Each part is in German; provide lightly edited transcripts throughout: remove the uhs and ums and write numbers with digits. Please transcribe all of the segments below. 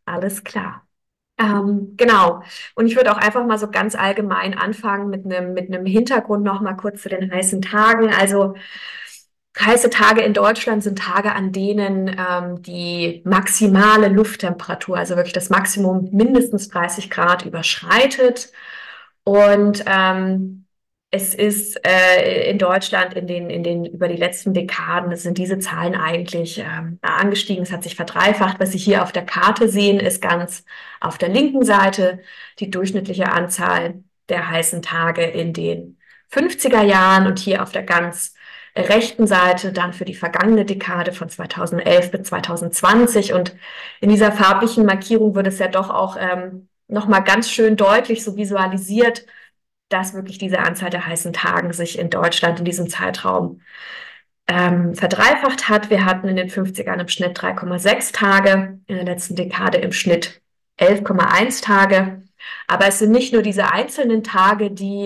Alles klar. Genau. Und ich würde auch einfach mal so ganz allgemein anfangen mit einem Hintergrund noch mal kurz zu den heißen Tagen. Also heiße Tage in Deutschland sind Tage, an denen die maximale Lufttemperatur, also wirklich das Maximum mindestens 30 Grad überschreitet. Und es ist in Deutschland in den über die letzten Dekaden sind diese Zahlen eigentlich angestiegen. Es hat sich verdreifacht. Was Sie hier auf der Karte sehen, ist ganz auf der linken Seite die durchschnittliche Anzahl der heißen Tage in den 50er Jahren und hier auf der ganz rechten Seite dann für die vergangene Dekade von 2011 bis 2020. Und in dieser farblichen Markierung wird es ja doch auch nochmal ganz schön deutlich so visualisiert, dass wirklich diese Anzahl der heißen Tagen sich in Deutschland in diesem Zeitraum verdreifacht hat. Wir hatten in den 50ern im Schnitt 3,6 Tage, in der letzten Dekade im Schnitt 11,1 Tage. Aber es sind nicht nur diese einzelnen Tage, die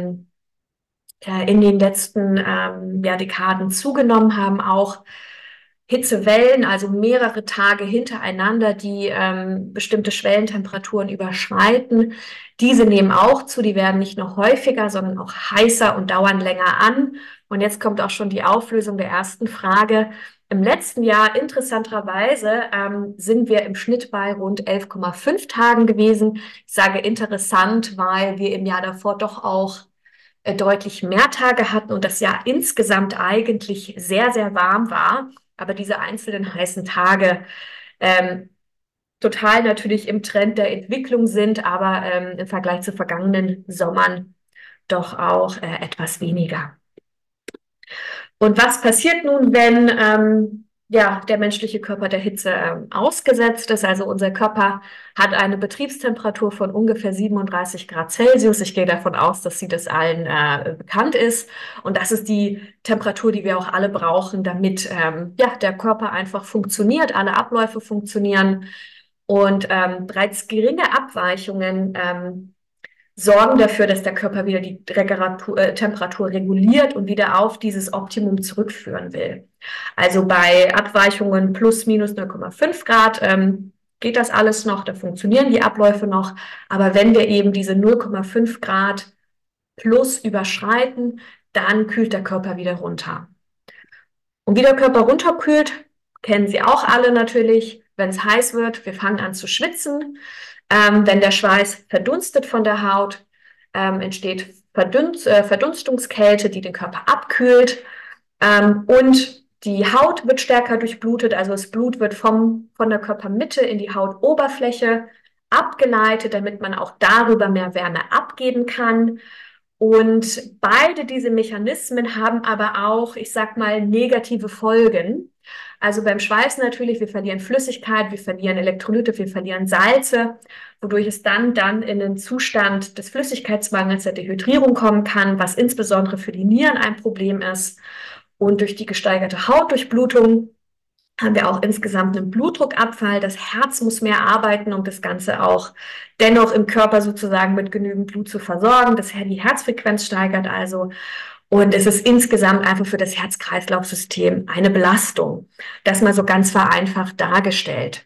in den letzten Dekaden zugenommen haben, auch Hitzewellen, also mehrere Tage hintereinander, die bestimmte Schwellentemperaturen überschreiten. Diese nehmen auch zu, die werden nicht nur häufiger, sondern auch heißer und dauern länger an. Und jetzt kommt auch schon die Auflösung der ersten Frage. Im letzten Jahr, interessanterweise, sind wir im Schnitt bei rund 11,5 Tagen gewesen. Ich sage interessant, weil wir im Jahr davor doch auch deutlich mehr Tage hatten und das Jahr insgesamt eigentlich sehr, sehr warm war. Aber diese einzelnen heißen Tage ähm, total natürlich im Trend der Entwicklung sind, aber im Vergleich zu vergangenen Sommern doch auch etwas weniger. Und was passiert nun, wenn ja, der menschliche Körper der Hitze ausgesetzt ist? Also unser Körper hat eine Betriebstemperatur von ungefähr 37 Grad Celsius. Ich gehe davon aus, dass sie das allen bekannt ist. Und das ist die Temperatur, die wir auch alle brauchen, damit ja, der Körper einfach funktioniert, alle Abläufe funktionieren. Und bereits geringe Abweichungen sorgen dafür, dass der Körper wieder die Temperatur reguliert und wieder auf dieses Optimum zurückführen will. Also bei Abweichungen plus minus 0,5 Grad geht das alles noch, da funktionieren die Abläufe noch. Aber wenn wir eben diese 0,5 Grad plus überschreiten, dann kühlt der Körper wieder runter. Und wie der Körper runterkühlt, kennen Sie auch alle natürlich, wenn es heiß wird, wir fangen an zu schwitzen. Wenn der Schweiß verdunstet von der Haut, entsteht Verdunstungskälte, die den Körper abkühlt. Und die Haut wird stärker durchblutet, also das Blut wird von der Körpermitte in die Hautoberfläche abgeleitet, damit man auch darüber mehr Wärme abgeben kann. Und beide diese Mechanismen haben aber auch, ich sag mal, negative Folgen. Also beim Schweiß natürlich, wir verlieren Flüssigkeit, wir verlieren Elektrolyte, wir verlieren Salze, wodurch es dann in den Zustand des Flüssigkeitsmangels, der Dehydrierung kommen kann, was insbesondere für die Nieren ein Problem ist. Und durch die gesteigerte Hautdurchblutung haben wir auch insgesamt einen Blutdruckabfall. Das Herz muss mehr arbeiten, um das Ganze auch dennoch im Körper sozusagen mit genügend Blut zu versorgen. Die Herzfrequenz steigert also. Und es ist insgesamt einfach für das Herz-Kreislauf-System eine Belastung. Das mal so ganz vereinfacht dargestellt.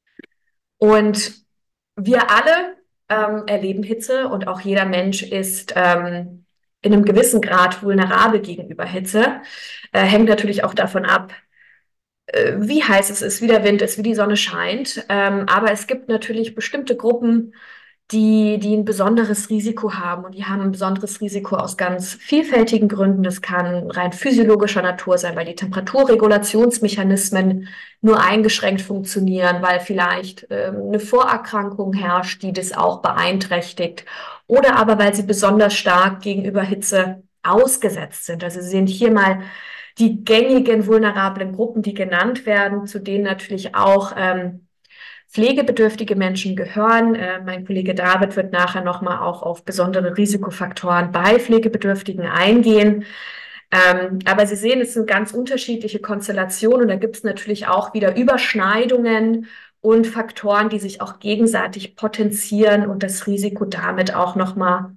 Und wir alle erleben Hitze und auch jeder Mensch ist in einem gewissen Grad vulnerabel gegenüber Hitze. Hängt natürlich auch davon ab, wie heiß es ist, wie der Wind ist, wie die Sonne scheint. Aber es gibt natürlich bestimmte Gruppen, die ein besonderes Risiko haben. Und die haben ein besonderes Risiko aus ganz vielfältigen Gründen. Das kann rein physiologischer Natur sein, weil die Temperaturregulationsmechanismen nur eingeschränkt funktionieren, weil vielleicht eine Vorerkrankung herrscht, die das auch beeinträchtigt. Oder aber weil sie besonders stark gegenüber Hitze ausgesetzt sind. Also Sie sehen hier mal die gängigen vulnerablen Gruppen, die genannt werden, zu denen natürlich auch pflegebedürftige Menschen gehören. Mein Kollege David wird nachher nochmal auch auf besondere Risikofaktoren bei Pflegebedürftigen eingehen. Aber Sie sehen, es sind ganz unterschiedliche Konstellationen und da gibt es natürlich auch wieder Überschneidungen und Faktoren, die sich auch gegenseitig potenzieren und das Risiko damit auch nochmal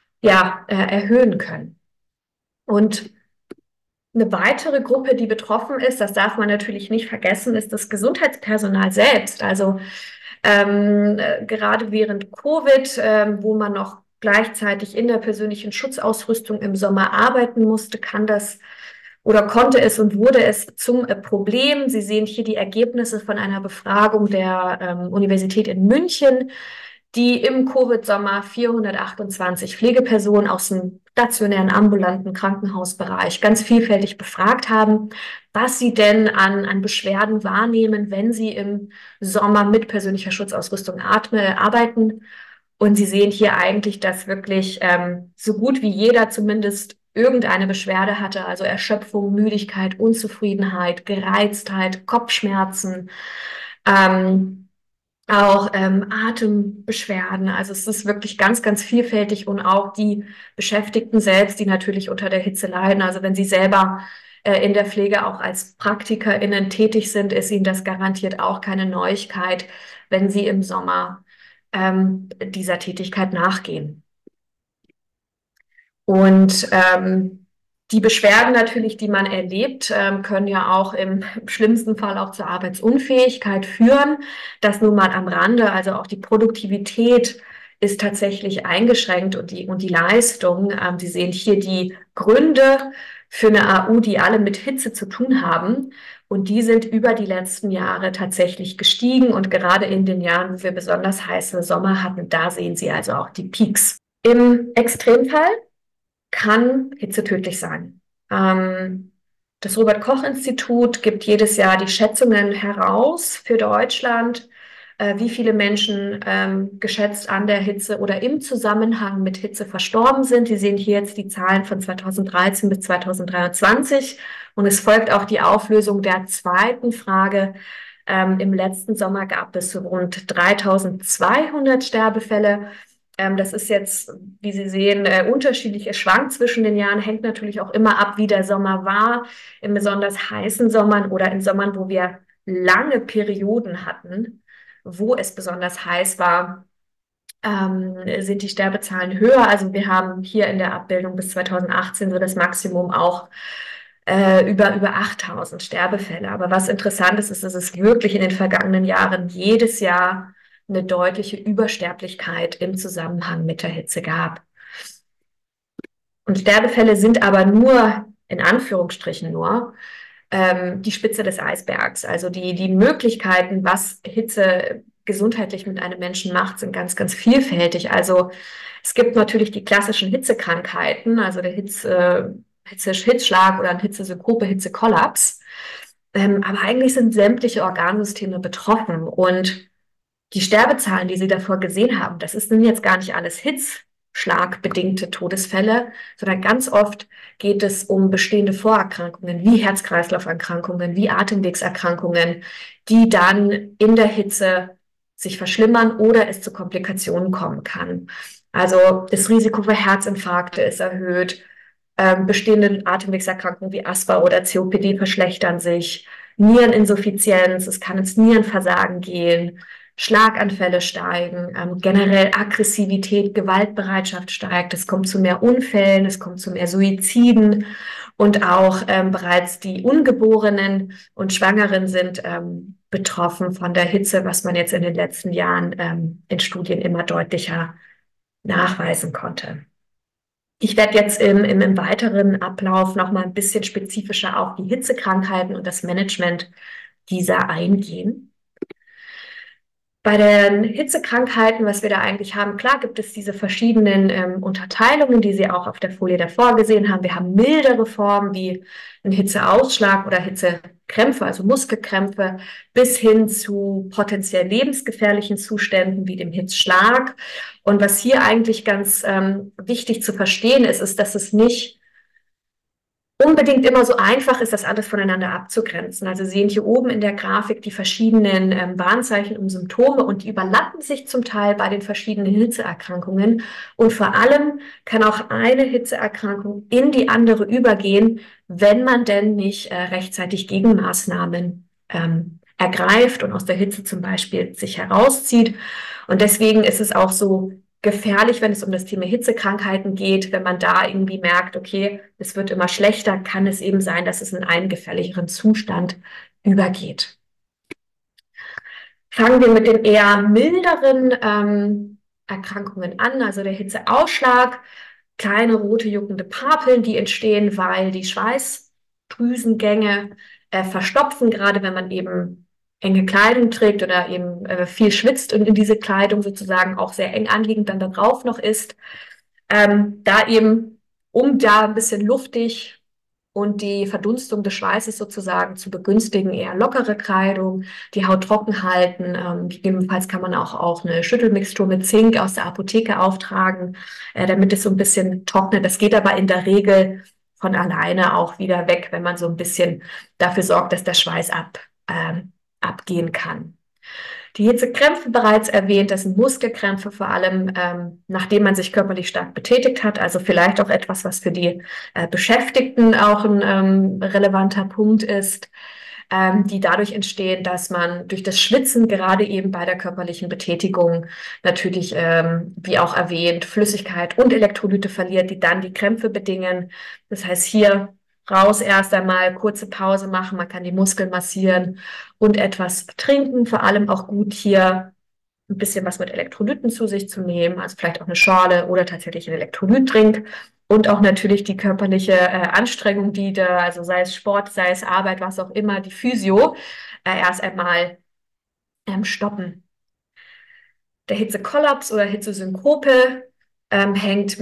erhöhen können. Und eine weitere Gruppe, die betroffen ist, das darf man natürlich nicht vergessen, ist das Gesundheitspersonal selbst. Also Gerade während Covid, wo man noch gleichzeitig in der persönlichen Schutzausrüstung im Sommer arbeiten musste, kann das oder konnte es und wurde es zum Problem. Sie sehen hier die Ergebnisse von einer Befragung der Universität in München, die im Covid-Sommer 428 Pflegepersonen aus dem stationären ambulanten Krankenhausbereich ganz vielfältig befragt haben, was sie denn an Beschwerden wahrnehmen, wenn sie im Sommer mit persönlicher Schutzausrüstung arbeiten. Und Sie sehen hier eigentlich, dass wirklich so gut wie jeder zumindest irgendeine Beschwerde hatte, also Erschöpfung, Müdigkeit, Unzufriedenheit, Gereiztheit, Kopfschmerzen, ähm, auch Atembeschwerden. Also es ist wirklich ganz, ganz vielfältig und auch die Beschäftigten selbst, die natürlich unter der Hitze leiden. Also wenn Sie selber in der Pflege auch als PraktikerInnen tätig sind, ist Ihnen das garantiert auch keine Neuigkeit, wenn Sie im Sommer dieser Tätigkeit nachgehen. Und die Beschwerden natürlich, die man erlebt, können ja auch im schlimmsten Fall auch zur Arbeitsunfähigkeit führen. Das nun mal am Rande. Also auch die Produktivität ist tatsächlich eingeschränkt und die Leistung. Sie sehen hier die Gründe für eine AU, die alle mit Hitze zu tun haben. Und die sind über die letzten Jahre tatsächlich gestiegen. Und gerade in den Jahren, wo wir besonders heiße Sommer hatten, da sehen Sie also auch die Peaks. Im Extremfall kann Hitze tödlich sein. Das Robert-Koch-Institut gibt jedes Jahr die Schätzungen heraus für Deutschland, wie viele Menschen geschätzt an der Hitze oder im Zusammenhang mit Hitze verstorben sind. Sie sehen hier jetzt die Zahlen von 2013 bis 2023 und es folgt auch die Auflösung der zweiten Frage. Im letzten Sommer gab es rund 3200 Sterbefälle. Das ist jetzt, wie Sie sehen, unterschiedlich. Es schwankt zwischen den Jahren, hängt natürlich auch immer ab, wie der Sommer war. In besonders heißen Sommern oder in Sommern, wo wir lange Perioden hatten, wo es besonders heiß war, sind die Sterbezahlen höher. Also wir haben hier in der Abbildung bis 2018 so das Maximum auch über 8000 Sterbefälle. Aber was interessant ist, ist, dass es wirklich in den vergangenen Jahren jedes Jahr eine deutliche Übersterblichkeit im Zusammenhang mit der Hitze gab. Und Sterbefälle sind aber nur, in Anführungsstrichen nur, die Spitze des Eisbergs. Also die Möglichkeiten, was Hitze gesundheitlich mit einem Menschen macht, sind ganz, ganz vielfältig. Also es gibt natürlich die klassischen Hitzekrankheiten, also der Hitzschlag oder ein Hitzesynkope, Hitzekollaps. Aber eigentlich sind sämtliche Organsysteme betroffen und die Sterbezahlen, die Sie davor gesehen haben, sind jetzt gar nicht alles hitzschlagbedingte Todesfälle, sondern ganz oft geht es um bestehende Vorerkrankungen wie Herz-Kreislauf-Erkrankungen, wie Atemwegserkrankungen, die dann in der Hitze sich verschlimmern oder es zu Komplikationen kommen kann. Also das Risiko für Herzinfarkte ist erhöht, bestehende Atemwegserkrankungen wie Asthma oder COPD verschlechtern sich, Niereninsuffizienz, es kann ins Nierenversagen gehen, Schlaganfälle steigen, generell Aggressivität, Gewaltbereitschaft steigt, es kommt zu mehr Unfällen, es kommt zu mehr Suiziden und auch bereits die Ungeborenen und Schwangeren sind betroffen von der Hitze, was man jetzt in den letzten Jahren in Studien immer deutlicher nachweisen konnte. Ich werde jetzt im weiteren Ablauf noch mal ein bisschen spezifischer auf die Hitzekrankheiten und das Management dieser eingehen. Bei den Hitzekrankheiten, was wir da eigentlich haben, klar gibt es diese verschiedenen Unterteilungen, die Sie auch auf der Folie davor gesehen haben. Wir haben mildere Formen wie ein Hitzeausschlag oder Hitzekrämpfe, also Muskelkrämpfe, bis hin zu potenziell lebensgefährlichen Zuständen wie dem Hitzschlag. Und was hier eigentlich ganz wichtig zu verstehen ist, ist, dass es nicht unbedingt immer so einfach ist, das alles voneinander abzugrenzen. Also Sie sehen hier oben in der Grafik die verschiedenen Warnzeichen und Symptome und die überlappen sich zum Teil bei den verschiedenen Hitzeerkrankungen. Und vor allem kann auch eine Hitzeerkrankung in die andere übergehen, wenn man denn nicht rechtzeitig Gegenmaßnahmen ergreift und aus der Hitze zum Beispiel sich herauszieht. Und deswegen ist es auch so gefährlich, wenn es um das Thema Hitzekrankheiten geht. Wenn man da irgendwie merkt, okay, es wird immer schlechter, kann es eben sein, dass es in einen gefährlicheren Zustand übergeht. Fangen wir mit den eher milderen Erkrankungen an, also der Hitzeausschlag, kleine rote juckende Papeln, die entstehen, weil die Schweißdrüsengänge verstopfen, gerade wenn man eben enge Kleidung trägt oder eben viel schwitzt und in diese Kleidung sozusagen auch sehr eng anliegend dann da drauf noch ist. Da eben, um da ein bisschen luftig und die Verdunstung des Schweißes sozusagen zu begünstigen, eher lockere Kleidung, die Haut trocken halten. Gegebenenfalls kann man auch eine Schüttelmixtur mit Zink aus der Apotheke auftragen, damit es so ein bisschen trocknet. Das geht aber in der Regel von alleine auch wieder weg, wenn man so ein bisschen dafür sorgt, dass der Schweiß abgehen kann. Die Hitzekrämpfe bereits erwähnt, das sind Muskelkrämpfe vor allem, nachdem man sich körperlich stark betätigt hat. Also vielleicht auch etwas, was für die Beschäftigten auch ein relevanter Punkt ist, die dadurch entstehen, dass man durch das Schwitzen gerade eben bei der körperlichen Betätigung natürlich, wie auch erwähnt, Flüssigkeit und Elektrolyte verliert, die dann die Krämpfe bedingen. Das heißt, hier raus erst einmal, kurze Pause machen, man kann die Muskeln massieren und etwas trinken, vor allem auch gut hier ein bisschen was mit Elektrolyten zu sich zu nehmen, also vielleicht auch eine Schorle oder tatsächlich ein Elektrolytdrink und auch natürlich die körperliche Anstrengung, die da, also sei es Sport, sei es Arbeit, was auch immer, die Physio, erst einmal stoppen. Der Hitzekollaps oder Hitzesynkope hängt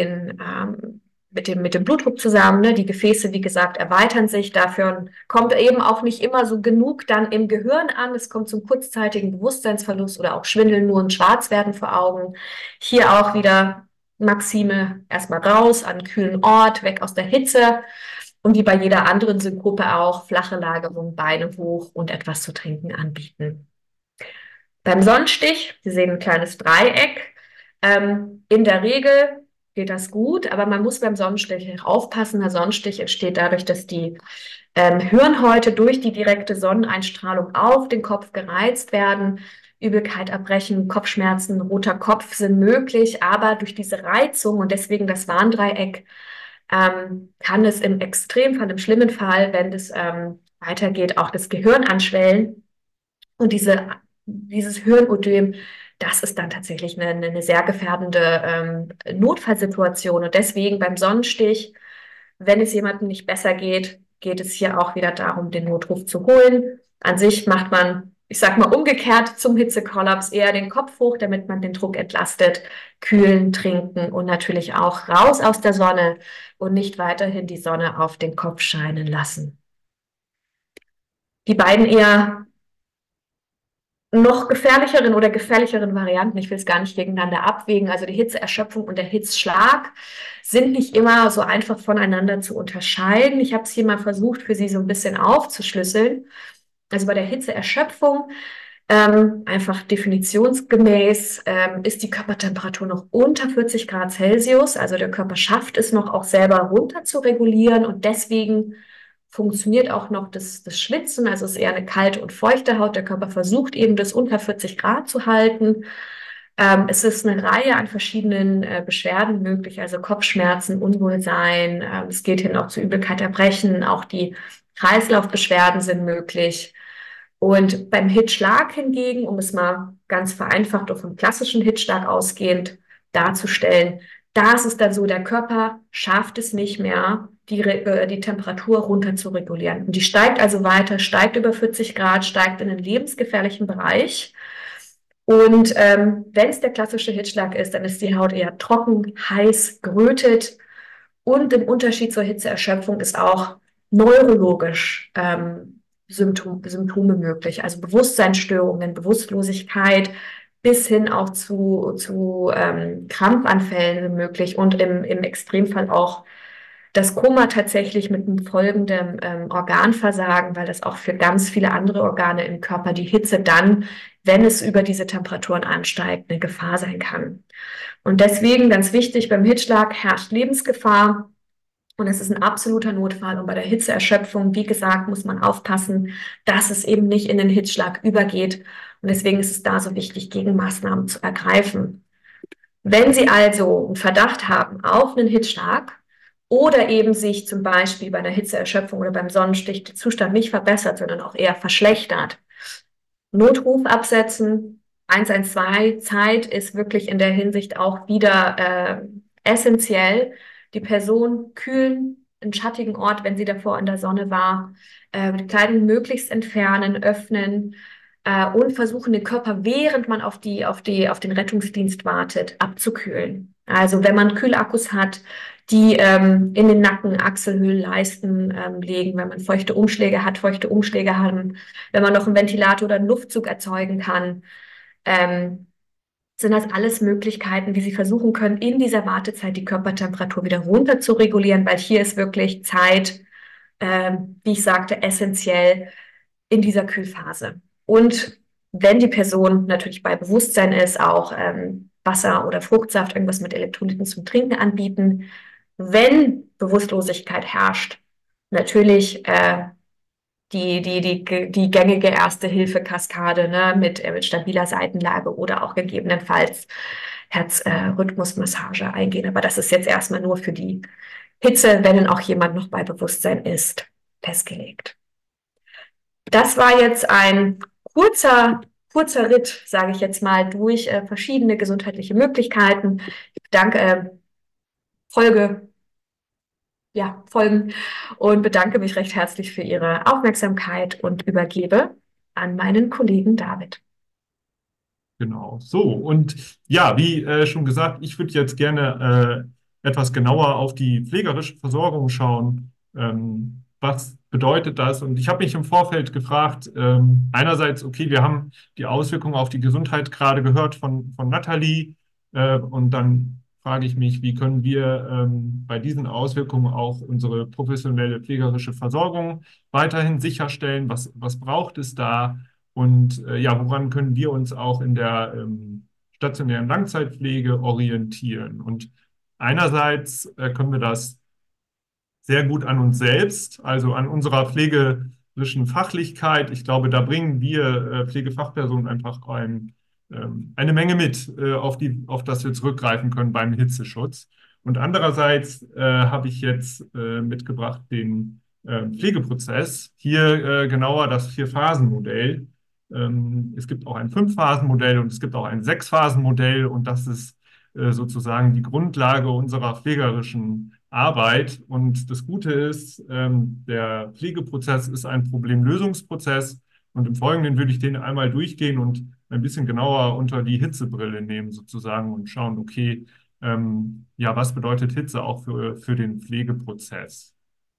mit dem Blutdruck zusammen. Ne? Die Gefäße, wie gesagt, erweitern sich. Dafür kommt eben auch nicht immer so genug dann im Gehirn an. Es kommt zum kurzzeitigen Bewusstseinsverlust oder auch Schwindeln, nur ein Schwarzwerden vor Augen. Hier auch wieder Maxime, erstmal raus, an einen kühlen Ort, weg aus der Hitze. Und wie bei jeder anderen Synkope auch, flache Lagerung, Beine hoch und etwas zu trinken anbieten. Beim Sonnenstich, Sie sehen ein kleines Dreieck. In der Regel geht das gut, aber man muss beim Sonnenstich aufpassen. Der Sonnenstich entsteht dadurch, dass die Hirnhäute durch die direkte Sonneneinstrahlung auf den Kopf gereizt werden. Übelkeit, Erbrechen, Kopfschmerzen, roter Kopf sind möglich, aber durch diese Reizung und deswegen das Warndreieck kann es im Extremfall, im schlimmen Fall, wenn es weitergeht, auch das Gehirn anschwellen. Und dieses Hirnödem, das ist dann tatsächlich eine sehr gefährdende Notfallsituation. Und deswegen beim Sonnenstich, wenn es jemandem nicht besser geht, geht es hier auch wieder darum, den Notruf zu holen. An sich macht man, ich sag mal umgekehrt zum Hitzekollaps, eher den Kopf hoch, damit man den Druck entlastet, kühlen, trinken und natürlich auch raus aus der Sonne und nicht weiterhin die Sonne auf den Kopf scheinen lassen. Die beiden eher noch gefährlicheren Varianten, ich will es gar nicht gegeneinander abwägen, also die Hitzeerschöpfung und der Hitzschlag sind nicht immer so einfach voneinander zu unterscheiden. Ich habe es hier mal versucht, für Sie so ein bisschen aufzuschlüsseln. Also bei der Hitzeerschöpfung, einfach definitionsgemäß, ist die Körpertemperatur noch unter 40 Grad Celsius. Also der Körper schafft es noch auch selber runter zu regulieren und deswegen funktioniert auch noch das Schwitzen, also es ist eher eine kalte und feuchte Haut. Der Körper versucht eben, das unter 40 Grad zu halten. Es ist eine Reihe an verschiedenen Beschwerden möglich, also Kopfschmerzen, Unwohlsein. Es geht hin auch zu Übelkeit, Erbrechen. Auch die Kreislaufbeschwerden sind möglich. Und beim Hitzschlag hingegen, um es mal ganz vereinfacht oder vom klassischen Hitzschlag ausgehend darzustellen, da ist es dann so, der Körper schafft es nicht mehr, die Temperatur runter zu regulieren. Und die steigt also weiter, steigt über 40 Grad, steigt in einen lebensgefährlichen Bereich. Und wenn es der klassische Hitzschlag ist, dann ist die Haut eher trocken, heiß, gerötet. Und im Unterschied zur Hitzeerschöpfung ist auch neurologisch Symptome möglich, also Bewusstseinsstörungen, Bewusstlosigkeit bis hin auch zu Krampfanfällen möglich und im Extremfall auch das Koma tatsächlich mit einem folgenden Organversagen, weil das auch für ganz viele andere Organe im Körper die Hitze dann, wenn es über diese Temperaturen ansteigt, eine Gefahr sein kann. Und deswegen ganz wichtig, beim Hitzschlag herrscht Lebensgefahr. Und es ist ein absoluter Notfall. Und bei der Hitzeerschöpfung, wie gesagt, muss man aufpassen, dass es eben nicht in den Hitzschlag übergeht. Und deswegen ist es da so wichtig, Gegenmaßnahmen zu ergreifen. Wenn Sie also einen Verdacht haben auf einen Hitzschlag oder eben sich zum Beispiel bei einer Hitzeerschöpfung oder beim Sonnenstich der Zustand nicht verbessert, sondern auch eher verschlechtert, Notruf absetzen. 112 Zeit ist wirklich in der Hinsicht auch wieder essentiell. Die Person kühlen, einen schattigen Ort, wenn sie davor in der Sonne war, die Kleidung möglichst entfernen, öffnen und versuchen, den Körper, während man auf den Rettungsdienst wartet, abzukühlen. Also wenn man Kühlakkus hat, die in den Nacken, Achselhöhlen, Leisten legen, wenn man feuchte Umschläge hat, feuchte Umschläge haben, wenn man noch einen Ventilator oder einen Luftzug erzeugen kann, ähm, sind das alles Möglichkeiten, wie Sie versuchen können, in dieser Wartezeit die Körpertemperatur wieder runter zu regulieren, weil hier ist wirklich Zeit, wie ich sagte, essentiell in dieser Kühlphase. Und wenn die Person natürlich bei Bewusstsein ist, auch Wasser oder Fruchtsaft, irgendwas mit Elektrolyten zum Trinken anbieten. Wenn Bewusstlosigkeit herrscht, natürlich die gängige Erste-Hilfe-Kaskade, ne, mit stabiler Seitenlage oder auch gegebenenfalls Herzrhythmusmassage eingehen. Aber das ist jetzt erstmal nur für die Hitze, wenn dann auch jemand noch bei Bewusstsein ist, festgelegt. Das war jetzt ein kurzer Ritt, sage ich jetzt mal, durch verschiedene gesundheitliche Möglichkeiten. Ich danke Folge folgen und bedanke mich recht herzlich für Ihre Aufmerksamkeit und übergebe an meinen Kollegen David. Genau, so. Und ja, wie schon gesagt, ich würde jetzt gerne etwas genauer auf die pflegerische Versorgung schauen. Was bedeutet das? Und ich habe mich im Vorfeld gefragt, einerseits, okay, wir haben die Auswirkungen auf die Gesundheit gerade gehört von Nathalie. Und dann frage ich mich, wie können wir bei diesen Auswirkungen auch unsere professionelle pflegerische Versorgung weiterhin sicherstellen? Was braucht es da? Und ja, woran können wir uns auch in der stationären Langzeitpflege orientieren? Und einerseits können wir das sehr gut an uns selbst, also an unserer pflegerischen Fachlichkeit. Ich glaube, da bringen wir Pflegefachpersonen einfach eine Menge mit, auf das wir zurückgreifen können beim Hitzeschutz. Und andererseits habe ich jetzt mitgebracht den Pflegeprozess, hier genauer das Vier-Phasen-Modell. Es gibt auch ein Fünf-Phasen-Modell und es gibt auch ein Sechs-Phasen-Modell und das ist sozusagen die Grundlage unserer pflegerischen Arbeit. Und das Gute ist, der Pflegeprozess ist ein Problemlösungsprozess. Und im Folgenden würde ich den einmal durchgehen und ein bisschen genauer unter die Hitzebrille nehmen sozusagen und schauen, okay, ja, was bedeutet Hitze auch für den Pflegeprozess?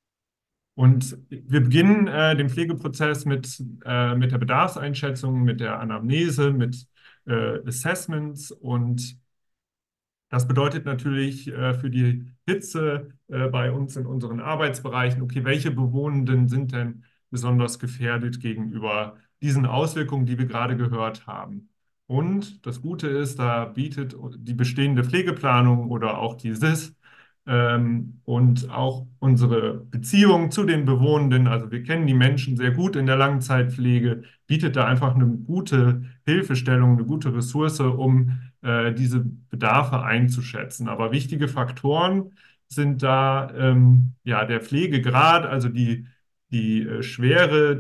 Und wir beginnen den Pflegeprozess mit der Bedarfseinschätzung, mit der Anamnese, mit Assessments und das bedeutet natürlich für die Hitze bei uns in unseren Arbeitsbereichen, okay, welche Bewohnenden sind denn besonders gefährdet gegenüber diesen Auswirkungen, die wir gerade gehört haben? Und das Gute ist, da bietet die bestehende Pflegeplanung oder auch die SIS und auch unsere Beziehung zu den Bewohnenden, also wir kennen die Menschen sehr gut in der Langzeitpflege, bietet da einfach eine gute Hilfestellung, eine gute Ressource, um diese Bedarfe einzuschätzen. Aber wichtige Faktoren sind da ja der Pflegegrad, also die Schwere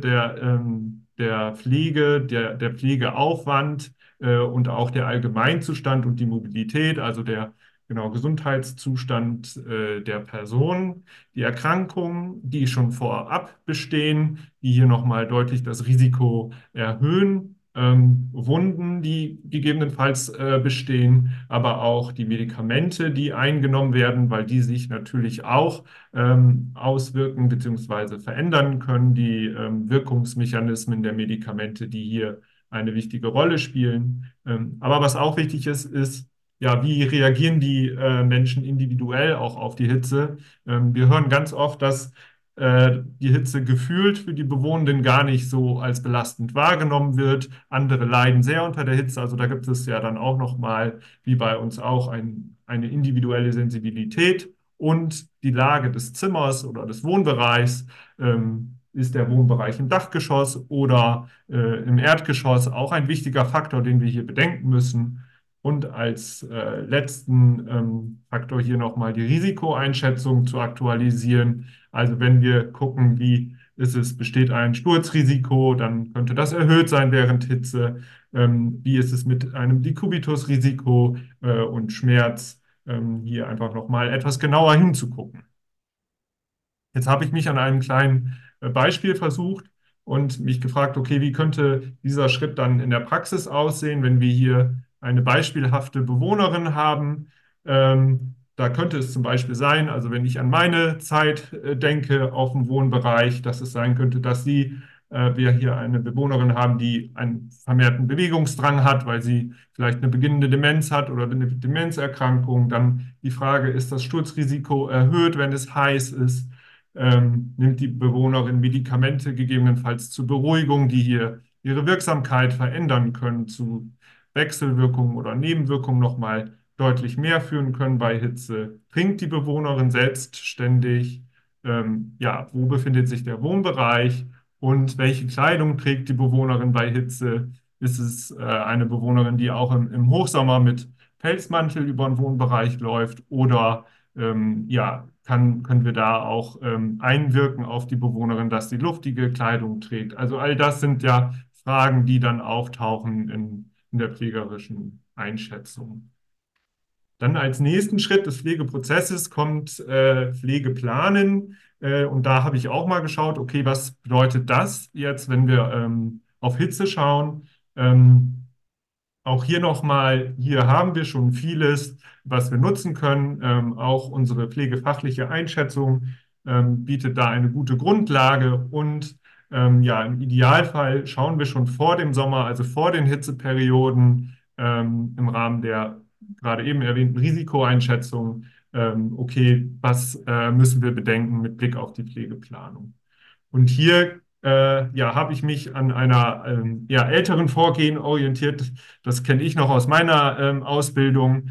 der Pflege, der Pflegeaufwand und auch der Allgemeinzustand und die Mobilität, also der genau Gesundheitszustand der Person, die Erkrankungen, die schon vorab bestehen, die hier nochmal deutlich das Risiko erhöhen, Wunden, die gegebenenfalls bestehen, aber auch die Medikamente, die eingenommen werden, weil die sich natürlich auch auswirken bzw. verändern können, die Wirkungsmechanismen der Medikamente, die hier eine wichtige Rolle spielen. Aber was auch wichtig ist, ist, ja, wie reagieren die Menschen individuell auch auf die Hitze? Wir hören ganz oft, dass die Hitze gefühlt für die Bewohnenden gar nicht so als belastend wahrgenommen wird. Andere leiden sehr unter der Hitze. Also da gibt es ja dann auch nochmal, wie bei uns auch, eine individuelle Sensibilität und die Lage des Zimmers oder des Wohnbereichs. Ist der Wohnbereich im Dachgeschoss oder im Erdgeschoss auch ein wichtiger Faktor, den wir hier bedenken müssen. Und als letzten Faktor hier nochmal die Risikoeinschätzung zu aktualisieren. Also wenn wir gucken, wie besteht ein Sturzrisiko, dann könnte das erhöht sein während Hitze. Wie ist es mit einem Dekubitusrisiko und Schmerz? Hier einfach nochmal etwas genauer hinzugucken. Jetzt habe ich mich an einem kleinen Beispiel versucht und mich gefragt, okay, wie könnte dieser Schritt dann in der Praxis aussehen, wenn wir hier eine beispielhafte Bewohnerin haben? Da könnte es zum Beispiel sein, also wenn ich an meine Zeit denke auf dem Wohnbereich, dass es sein könnte, dass wir hier eine Bewohnerin haben, die einen vermehrten Bewegungsdrang hat, weil sie vielleicht eine beginnende Demenz hat oder eine Demenzerkrankung. Dann die Frage, ist das Sturzrisiko erhöht, wenn es heiß ist? Nimmt die Bewohnerin Medikamente gegebenenfalls zur Beruhigung, die hier ihre Wirksamkeit verändern können, zu Wechselwirkungen oder Nebenwirkungen nochmal deutlich mehr führen können bei Hitze. Trinkt die Bewohnerin selbstständig? Ja, wo befindet sich der Wohnbereich und welche Kleidung trägt die Bewohnerin bei Hitze? Ist es eine Bewohnerin, die auch im Hochsommer mit Pelzmantel über den Wohnbereich läuft oder ja, können wir da auch einwirken auf die Bewohnerin, dass sie luftige Kleidung trägt. Also all das sind ja Fragen, die dann auftauchen in der pflegerischen Einschätzung. Dann als nächsten Schritt des Pflegeprozesses kommt Pflegeplanen. Und da habe ich auch mal geschaut, okay, was bedeutet das jetzt, wenn wir auf Hitze schauen? Auch hier nochmal, hier haben wir schon vieles, was wir nutzen können. Auch unsere pflegefachliche Einschätzung bietet da eine gute Grundlage. Und ja, im Idealfall schauen wir schon vor dem Sommer, also vor den Hitzeperioden, im Rahmen der gerade eben erwähnten Risikoeinschätzung, okay, was müssen wir bedenken mit Blick auf die Pflegeplanung. Und hier ja, habe ich mich an einer ja, älteren Vorgehen orientiert. Das kenne ich noch aus meiner Ausbildung.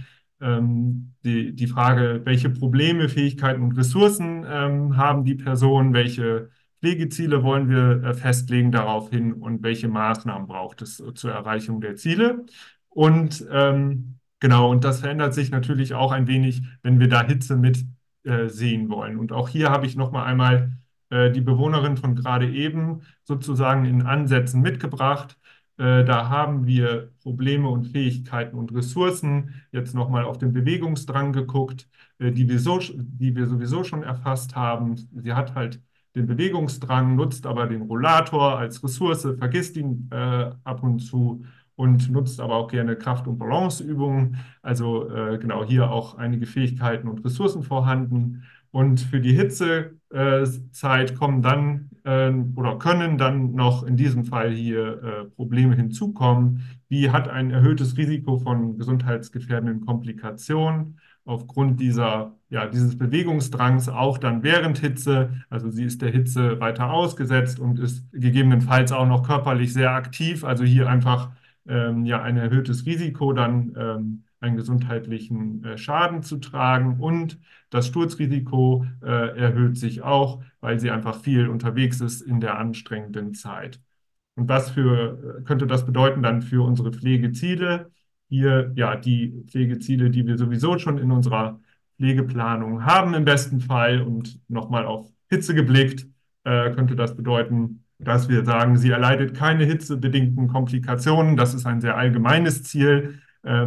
Die Frage, welche Probleme, Fähigkeiten und Ressourcen haben die Personen, welche Pflegeziele wollen wir festlegen daraufhin und welche Maßnahmen braucht es zur Erreichung der Ziele. Und genau, und das verändert sich natürlich auch ein wenig, wenn wir da Hitze mit sehen wollen. Und auch hier habe ich noch mal einmal die Bewohnerin von gerade eben sozusagen in Ansätzen mitgebracht. Da haben wir Probleme und Fähigkeiten und Ressourcen jetzt nochmal auf den Bewegungsdrang geguckt, die wir sowieso schon erfasst haben. Sie hat halt den Bewegungsdrang, nutzt aber den Rollator als Ressource, vergisst ihn ab und zu und nutzt aber auch gerne Kraft- und Balanceübungen. Also genau hier auch einige Fähigkeiten und Ressourcen vorhanden. Und für die Hitzezeit kommen dann oder können dann noch in diesem Fall hier Probleme hinzukommen, wie hat ein erhöhtes Risiko von gesundheitsgefährdenden Komplikationen aufgrund dieses Bewegungsdrangs auch dann während Hitze. Also sie ist der Hitze weiter ausgesetzt und ist gegebenenfalls auch noch körperlich sehr aktiv. Also hier einfach ja ein erhöhtes Risiko, dann einen gesundheitlichen Schaden zu tragen und das Sturzrisiko erhöht sich auch, weil sie einfach viel unterwegs ist in der anstrengenden Zeit. Und könnte das bedeuten dann für unsere Pflegeziele? Hier, ja, die Pflegeziele, die wir sowieso schon in unserer Pflegeplanung haben im besten Fall und nochmal auf Hitze geblickt, könnte das bedeuten, dass wir sagen, sie erleidet keine hitzebedingten Komplikationen. Das ist ein sehr allgemeines Ziel.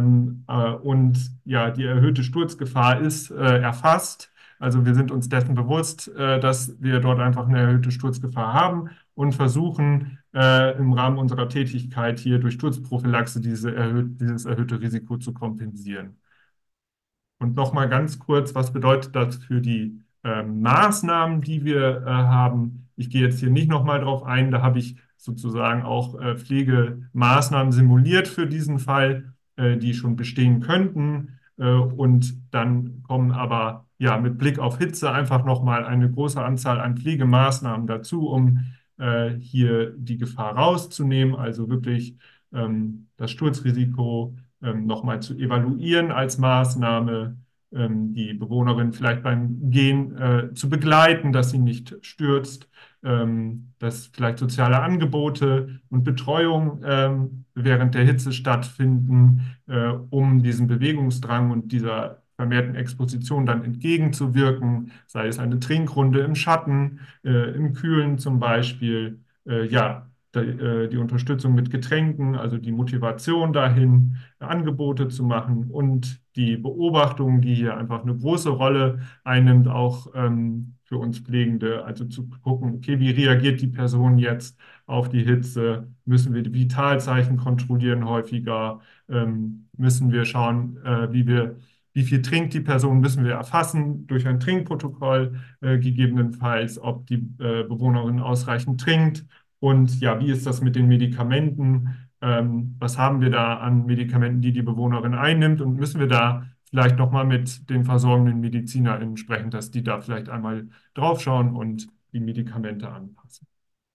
Und ja, die erhöhte Sturzgefahr ist erfasst. Also wir sind uns dessen bewusst, dass wir dort einfach eine erhöhte Sturzgefahr haben und versuchen im Rahmen unserer Tätigkeit hier durch Sturzprophylaxe dieses erhöhte Risiko zu kompensieren. Und nochmal ganz kurz, was bedeutet das für die Maßnahmen, die wir haben? Ich gehe jetzt hier nicht nochmal drauf ein, da habe ich sozusagen auch Pflegemaßnahmen simuliert für diesen Fall, die schon bestehen könnten. Und dann kommen aber ja mit Blick auf Hitze einfach nochmal eine große Anzahl an Pflegemaßnahmen dazu, um hier die Gefahr rauszunehmen, also wirklich das Sturzrisiko nochmal zu evaluieren als Maßnahme, die Bewohnerin vielleicht beim Gehen zu begleiten, dass sie nicht stürzt, dass vielleicht soziale Angebote und Betreuung während der Hitze stattfinden, um diesen Bewegungsdrang und vermehrten Exposition dann entgegenzuwirken, sei es eine Trinkrunde im Schatten, im Kühlen zum Beispiel, ja, die Unterstützung mit Getränken, also die Motivation dahin, Angebote zu machen und die Beobachtung, die hier einfach eine große Rolle einnimmt, auch für uns Pflegende, also zu gucken, okay, wie reagiert die Person jetzt auf die Hitze? Müssen wir die Vitalzeichen kontrollieren häufiger? Müssen wir schauen, wie viel trinkt die Person, müssen wir erfassen durch ein Trinkprotokoll, gegebenenfalls, ob die Bewohnerin ausreichend trinkt. Und ja, wie ist das mit den Medikamenten? Was haben wir da an Medikamenten, die die Bewohnerin einnimmt? Und müssen wir da vielleicht nochmal mit den versorgenden MedizinerInnen sprechen, dass die da vielleicht einmal draufschauen und die Medikamente anpassen?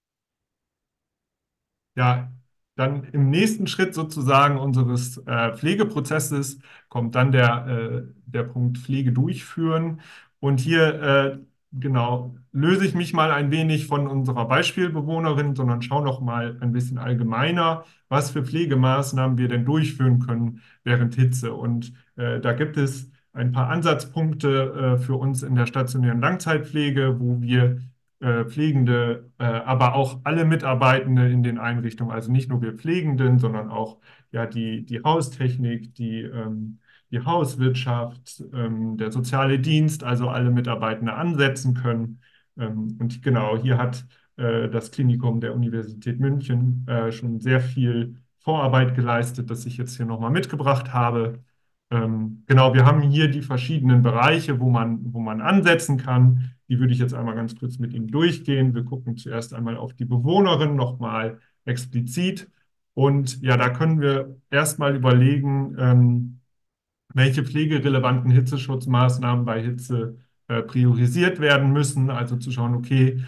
Ja, dann im nächsten Schritt sozusagen unseres Pflegeprozesses kommt dann der Punkt Pflege durchführen. Und hier genau löse ich mich mal ein wenig von unserer Beispielbewohnerin, sondern schaue noch mal ein bisschen allgemeiner, was für Pflegemaßnahmen wir denn durchführen können während Hitze. Und da gibt es ein paar Ansatzpunkte für uns in der stationären Langzeitpflege, wo wir Pflegende, aber auch alle Mitarbeitende in den Einrichtungen, also nicht nur wir Pflegenden, sondern auch ja, die Haustechnik, die Hauswirtschaft, der soziale Dienst, also alle Mitarbeitende ansetzen können. Und genau, hier hat das Klinikum der Universität München schon sehr viel Vorarbeit geleistet, das ich jetzt hier nochmal mitgebracht habe. Genau, wir haben hier die verschiedenen Bereiche, wo man ansetzen kann. Die würde ich jetzt einmal ganz kurz mit Ihnen durchgehen. Wir gucken zuerst einmal auf die Bewohnerin nochmal explizit. Und ja, da können wir erstmal überlegen, welche pflegerelevanten Hitzeschutzmaßnahmen bei Hitze priorisiert werden müssen. Also zu schauen, okay,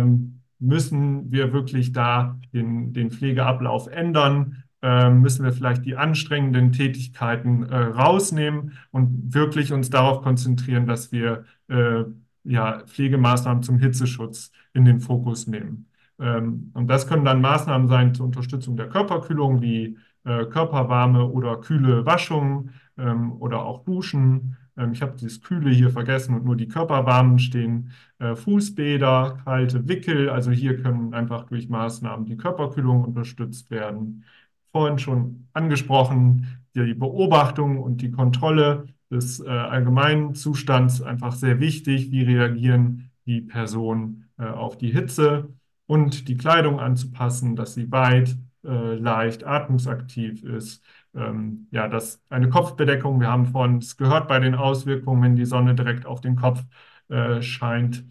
müssen wir wirklich da den Pflegeablauf ändern? Müssen wir vielleicht die anstrengenden Tätigkeiten rausnehmen und wirklich uns darauf konzentrieren, dass wir ja, Pflegemaßnahmen zum Hitzeschutz in den Fokus nehmen. Und das können dann Maßnahmen sein zur Unterstützung der Körperkühlung, wie körperwarme oder kühle Waschungen oder auch Duschen. Ich habe dieses Kühle hier vergessen und nur die körperwarmen stehen. Fußbäder, kalte Wickel, also hier können einfach durch Maßnahmen die Körperkühlung unterstützt werden. Vorhin schon angesprochen, die Beobachtung und die Kontrolle des allgemeinen Zustands einfach sehr wichtig. Wie reagieren die Personen auf die Hitze und die Kleidung anzupassen, dass sie weit, leicht, atmungsaktiv ist. Ja, das eine Kopfbedeckung, wir haben vorhin es gehört bei den Auswirkungen, wenn die Sonne direkt auf den Kopf scheint.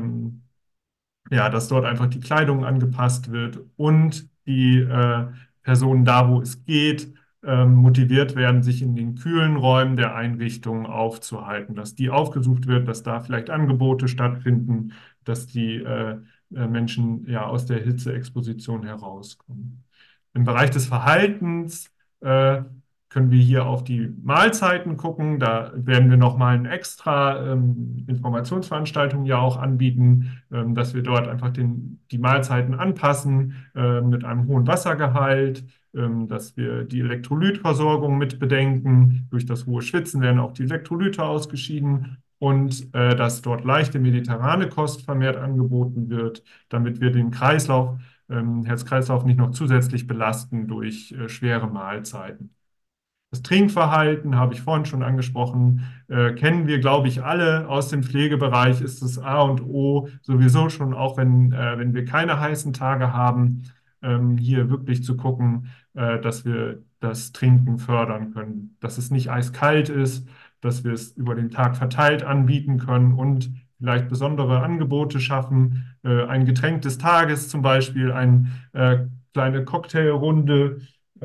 Ja, dass dort einfach die Kleidung angepasst wird und die Personen da, wo es geht, motiviert werden, sich in den kühlen Räumen der Einrichtung aufzuhalten, dass die aufgesucht wird, dass da vielleicht Angebote stattfinden, dass die Menschen ja aus der Hitzeexposition herauskommen. Im Bereich des Verhaltens können wir hier auf die Mahlzeiten gucken. Da werden wir nochmal eine extra Informationsveranstaltung ja auch anbieten, dass wir dort einfach die Mahlzeiten anpassen mit einem hohen Wassergehalt, dass wir die Elektrolytversorgung mit bedenken. Durch das hohe Schwitzen werden auch die Elektrolyte ausgeschieden und dass dort leichte mediterrane Kost vermehrt angeboten wird, damit wir den Kreislauf, Herz-Kreislauf nicht noch zusätzlich belasten durch schwere Mahlzeiten. Das Trinkverhalten habe ich vorhin schon angesprochen, kennen wir, glaube ich, alle aus dem Pflegebereich, ist das A und O sowieso schon, auch wenn wir keine heißen Tage haben, hier wirklich zu gucken, dass wir das Trinken fördern können, dass es nicht eiskalt ist, dass wir es über den Tag verteilt anbieten können und vielleicht besondere Angebote schaffen, ein Getränk des Tages zum Beispiel, eine kleine Cocktailrunde,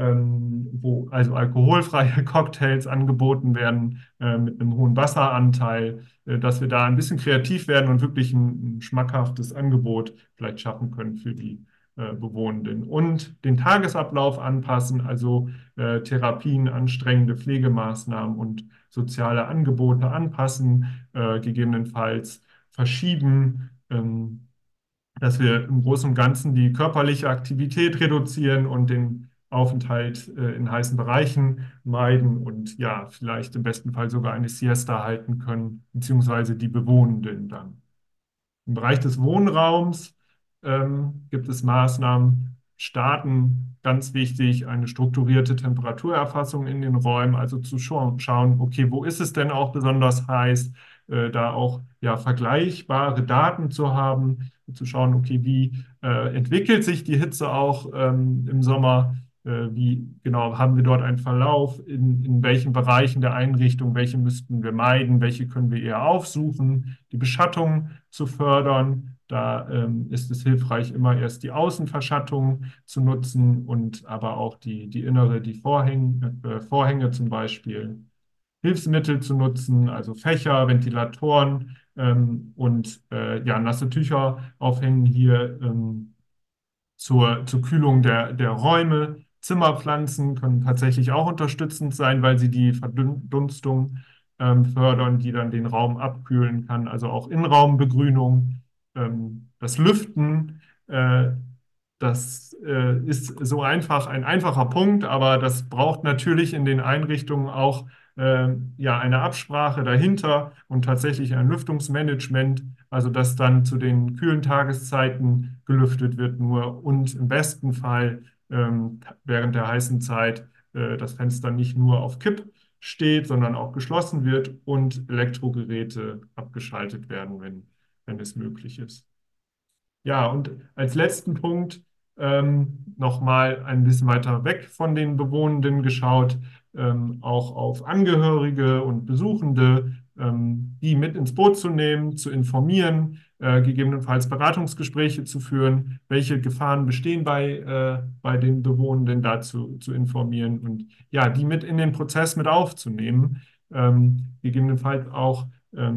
wo also alkoholfreie Cocktails angeboten werden mit einem hohen Wasseranteil, dass wir da ein bisschen kreativ werden und wirklich ein schmackhaftes Angebot vielleicht schaffen können für die Bewohnenden und den Tagesablauf anpassen, also Therapien, anstrengende Pflegemaßnahmen und soziale Angebote anpassen, gegebenenfalls verschieben. Dass wir im Großen und Ganzen die körperliche Aktivität reduzieren und den Aufenthalt in heißen Bereichen meiden und ja, vielleicht im besten Fall sogar eine Siesta halten können, beziehungsweise die Bewohnenden dann. Im Bereich des Wohnraums gibt es Maßnahmen, Staaten, ganz wichtig, eine strukturierte Temperaturerfassung in den Räumen, also zu schauen, okay, wo ist es denn auch besonders heiß, da auch ja, vergleichbare Daten zu haben, zu schauen, okay, wie entwickelt sich die Hitze auch im Sommer, wie genau haben wir dort einen Verlauf, in welchen Bereichen der Einrichtung, welche müssten wir meiden, welche können wir eher aufsuchen, die Beschattung zu fördern. Da ist es hilfreich, immer erst die Außenverschattung zu nutzen und aber auch die innere, die Vorhänge zum Beispiel. Hilfsmittel zu nutzen, also Fächer, Ventilatoren und ja, nasse Tücher aufhängen hier zur Kühlung der Räume. Zimmerpflanzen können tatsächlich auch unterstützend sein, weil sie die Verdunstung fördern, die dann den Raum abkühlen kann. Also auch Innenraumbegrünung, das Lüften, das ist so einfach, ein einfacher Punkt, aber das braucht natürlich in den Einrichtungen auch ja, eine Absprache dahinter und tatsächlich ein Lüftungsmanagement, also dass dann zu den kühlen Tageszeiten gelüftet wird nur und im besten Fall während der heißen Zeit das Fenster nicht nur auf Kipp steht, sondern auch geschlossen wird und Elektrogeräte abgeschaltet werden, wenn es möglich ist. Ja, und als letzten Punkt nochmal ein bisschen weiter weg von den Bewohnenden geschaut, auch auf Angehörige und Besuchende, die mit ins Boot zu nehmen, zu informieren, gegebenenfalls Beratungsgespräche zu führen, welche Gefahren bestehen bei den Bewohnenden, dazu zu informieren und ja, die mit in den Prozess mit aufzunehmen, gegebenenfalls auch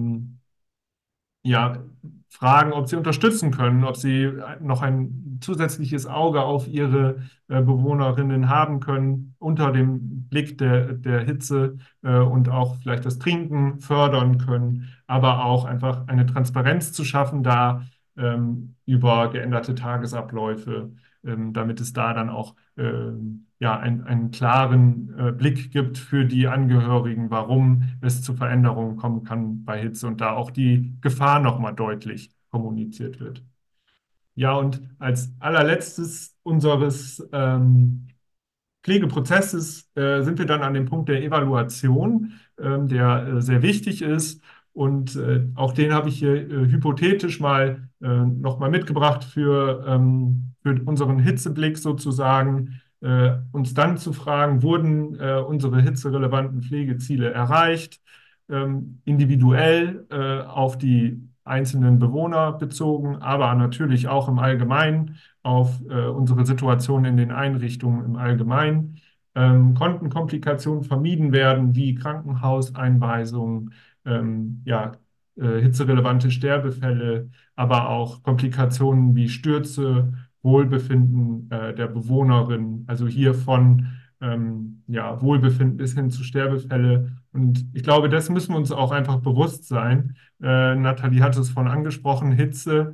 ja, fragen, ob sie unterstützen können, ob sie noch ein zusätzliches Auge auf ihre Bewohnerinnen haben können, unter dem Blick der Hitze und auch vielleicht das Trinken fördern können, aber auch einfach eine Transparenz zu schaffen, da über geänderte Tagesabläufe, damit es da dann auch ja, einen klaren Blick gibt für die Angehörigen, warum es zu Veränderungen kommen kann bei Hitze und da auch die Gefahr nochmal deutlich kommuniziert wird. Ja, und als allerletztes unseres Pflegeprozesses sind wir dann an dem Punkt der Evaluation, der sehr wichtig ist. Und auch den habe ich hier hypothetisch mal nochmal mitgebracht für unseren Hitzeblick sozusagen, uns dann zu fragen, wurden unsere hitzerelevanten Pflegeziele erreicht, individuell auf die einzelnen Bewohner bezogen, aber natürlich auch im Allgemeinen auf unsere Situation in den Einrichtungen im Allgemeinen. Konnten Komplikationen vermieden werden, wie Krankenhauseinweisungen, ja, hitzerelevante Sterbefälle, aber auch Komplikationen wie Stürze, Wohlbefinden der Bewohnerin, also hier von ja, Wohlbefinden bis hin zu Sterbefälle. Und ich glaube, das müssen wir uns auch einfach bewusst sein. Nathalie hat es von angesprochen, Hitze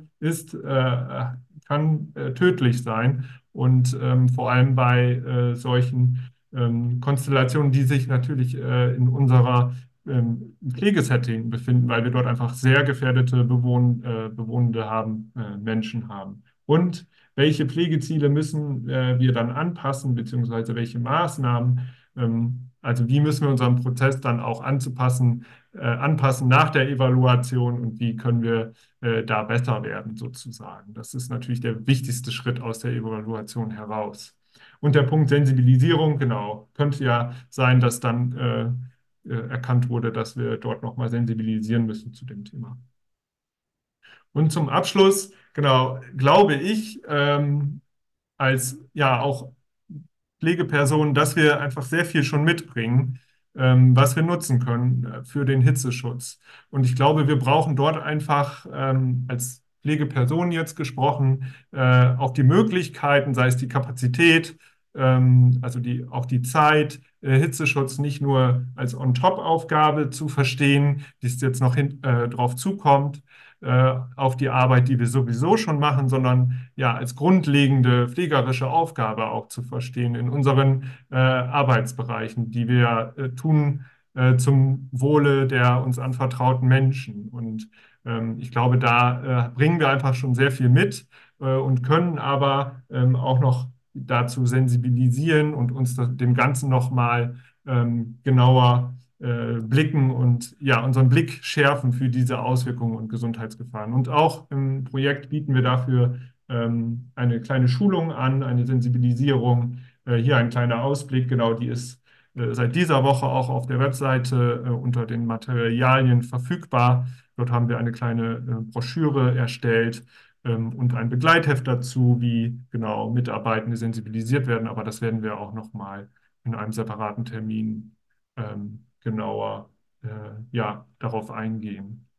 kann tödlich sein. Und vor allem bei solchen Konstellationen, die sich natürlich in unserer Pflegesetting befinden, weil wir dort einfach sehr gefährdete Bewohnende haben, Menschen haben. Und welche Pflegeziele müssen wir dann anpassen, beziehungsweise welche Maßnahmen? Also wie müssen wir unseren Prozess dann auch anpassen nach der Evaluation und wie können wir da besser werden sozusagen. Das ist natürlich der wichtigste Schritt aus der Evaluation heraus. Und der Punkt Sensibilisierung, genau, könnte ja sein, dass dann erkannt wurde, dass wir dort nochmal sensibilisieren müssen zu dem Thema. Und zum Abschluss, genau, glaube ich, als ja auch Pflegepersonen, dass wir einfach sehr viel schon mitbringen, was wir nutzen können für den Hitzeschutz. Und ich glaube, wir brauchen dort einfach als Pflegeperson jetzt gesprochen auch die Möglichkeiten, sei es die Kapazität, also auch die Zeit, Hitzeschutz nicht nur als On-Top-Aufgabe zu verstehen, die es jetzt noch drauf zukommt, auf die Arbeit, die wir sowieso schon machen, sondern ja als grundlegende pflegerische Aufgabe auch zu verstehen in unseren Arbeitsbereichen, die wir tun zum Wohle der uns anvertrauten Menschen. Und ich glaube, da bringen wir einfach schon sehr viel mit und können aber auch noch dazu sensibilisieren und uns dem Ganzen nochmal genauer blicken und ja, unseren Blick schärfen für diese Auswirkungen und Gesundheitsgefahren. Und auch im Projekt bieten wir dafür eine kleine Schulung an, eine Sensibilisierung. Hier ein kleiner Ausblick, genau, die ist seit dieser Woche auch auf der Webseite unter den Materialien verfügbar. Dort haben wir eine kleine Broschüre erstellt und ein Begleitheft dazu, wie genau Mitarbeitende sensibilisiert werden. Aber das werden wir auch nochmal in einem separaten Termin genauer ja, darauf eingehen.